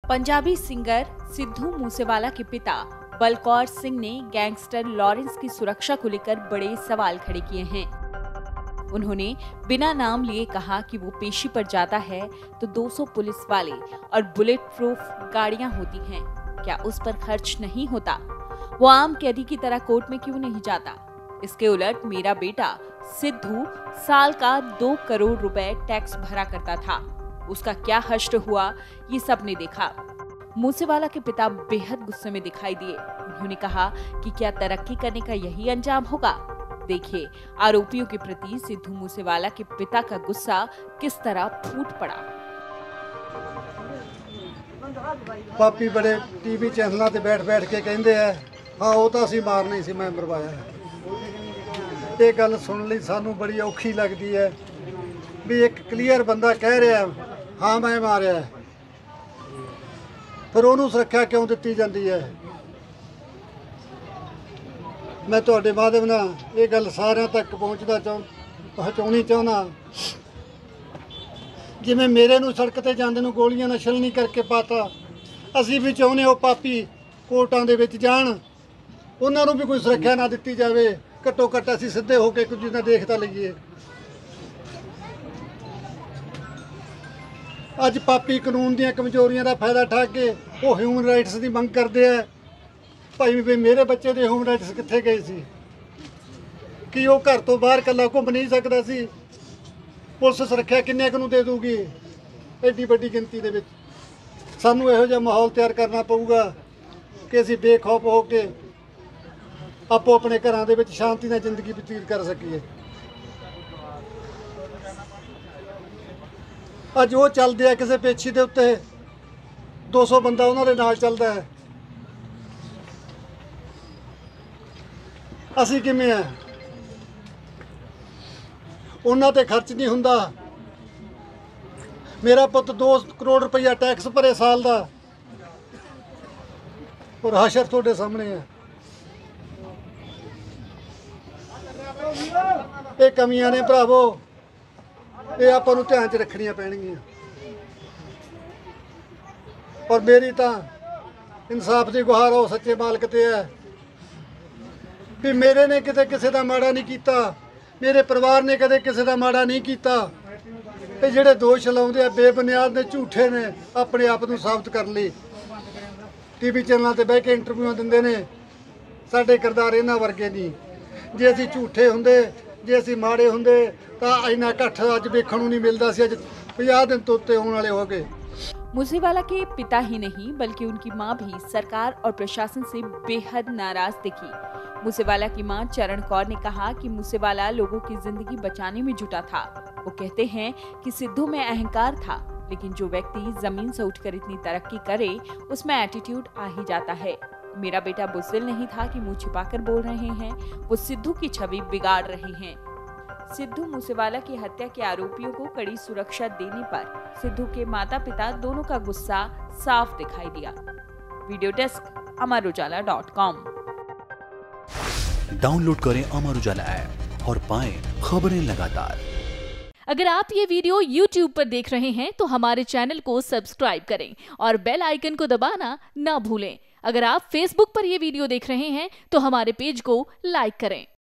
Punjabi singer Sidhu Moosewala के पिता बलकौर सिंह ने गैंगस्टर लॉरेंस की सुरक्षा को लेकर बड़े सवाल खड़े किए हैं। उन्होंने बिना नाम लिए कहा कि वो पेशी पर जाता है तो 200 पुलिस वाले और बुलेट प्रूफ गाड़ियां होती हैं, क्या उस पर खर्च नहीं होता? वो आम कैदी की तरह कोर्ट में क्यों नहीं जाता? इसके उलट मेरा बेटा सिद्धू साल का 2 करोड़ रुपए टैक्स भरा करता था, उसका क्या हश्र हुआ ये सबने देखा। मूसेवाला के पिता बेहद गुस्से में दिखाई दिए। उन्होंने कहा कि क्या तरक्की करने का यही अंजाम होगा? देखिए आरोपियों के प्रति सिद्धू मूसेवाला के पिता का गुस्सा किस तरह फूट पड़ा। पापी बड़े टीवी चैनलों ते बैठ के कहते हैं हाँ वो तो असीं मार नहीं सी, मैं मरवाया। ये गल सुन ली सानू बड़ी औखी लगती है भी एक क्लीयर बंदा कह रहा हाँ मैं मारिया, फिर उन्होंने सुरक्षा क्यों दी जाती है? मैं तुहाडे माध्यम नाल ये गल सारिਆਂ तक पहुँचाउणी चाहुंदा। जिवें मेरे नूं सड़क ते जांदे नूं गोलियां नाल छलनी करके पाता, असीं भी चाहुंदे हो पापी कोर्टां दे विच जाण, उन्हां नूं भी कोई सुरक्षा ना दित्ती जावे। घट्टो घट्ट असीं सिद्धे हो के कुछ ना देखता लईए। अज पापी कानून दीयां कमजोरियां दा फायदा उठा के वो ह्यूमन राइट्स की मंग करते हैं। भाई भी मेरे बच्चे के ह्यूमन राइट्स कित्थे गए सी कि वो घर तो बाहर कला घूम नहीं सकता सी? पुलिस सुरक्षा किन्ने नूं दे दूगी? एडी वड्डी गिनती दे विच सानू इहो जिहा माहौल तैयार करना पऊगा कि असीं बेखौफ हो के आपो अपने घरां दे विच शांति नाल जिंदगी बतीत कर सकीए। अज वो चलते हैं किसी पेछी के उत्ते 200 बंदा उन्होंने नाल चलता है, असी किमें है? उन्हां ते खर्च नहीं हुंदा। मेरा पुत 2 करोड़ रुपया टैक्स भरे साल का, और हाशर तुहाडे सामने है। ये कमियां ने भरावो, ये आपां नूं ध्यान च रखणियां पैणगियां। और मेरी तो इंसाफ की गुहार हो सच्चे मालक ते है भी मेरे ने किते किसी का माड़ा नहीं किया, मेरे परिवार ने कदे किसी का माड़ा नहीं किया। ये जिहड़े दोष लाउंदे आ बेबुनियाद ने, झूठे ने, अपने आप को साबित कर ली। टीवी चैनलों ते बह के इंटरव्यूआं दिंदे ने, साडे किरदार इन्हां वर्गे नहीं। जे असीं झूठे हुंदे, जे असीं माड़े हुंदे तां इन्ना इकट्ठ अज वेखण नूं नहीं मिलदा सी। अज 50 दिन तो उत्ते होण वाले हो गए। मूसेवाला के पिता ही नहीं बल्कि उनकी मां भी सरकार और प्रशासन से बेहद नाराज दिखी। मूसेवाला की मां चरण कौर ने कहा कि मूसेवाला लोगों की जिंदगी बचाने में जुटा था। वो कहते हैं कि सिद्धू में अहंकार था, लेकिन जो व्यक्ति जमीन से उठकर इतनी तरक्की करे उसमें एटीट्यूड आ ही जाता है। मेरा बेटा बुज़दिल नहीं था कि मुंह छिपाकर बोल रहे हैं, वो सिद्धू की छवि बिगाड़ रहे हैं। सिद्धू मूसेवाला की हत्या के आरोपियों को कड़ी सुरक्षा देने पर सिद्धू के माता पिता दोनों का गुस्सा साफ दिखाई दिया। Video desk amarujala.com। डाउनलोड करें अमर उजाला ऐप और पाएं खबरें लगातार। अगर आप ये वीडियो YouTube पर देख रहे हैं तो हमारे चैनल को सब्सक्राइब करें और बेल आइकन को दबाना ना भूलें। अगर आप Facebook पर ये वीडियो देख रहे हैं तो हमारे पेज को लाइक करें।